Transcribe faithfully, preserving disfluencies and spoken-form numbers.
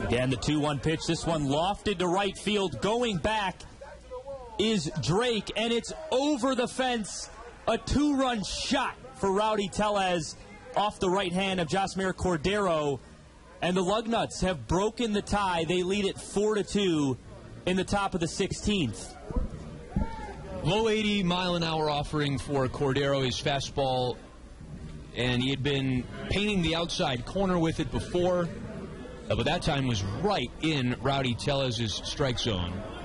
Again, the two one pitch. This one lofted to right field. Going back is Drake, and it's over the fence. A two-run shot for Rowdy Tellez off the right hand of Josmir Cordero. And the Lugnuts have broken the tie. They lead it four to two in the top of the sixteenth. Low eighty mile an hour offering for Cordero, his fastball, and he had been painting the outside corner with it before, but that time was right in Rowdy Tellez's strike zone.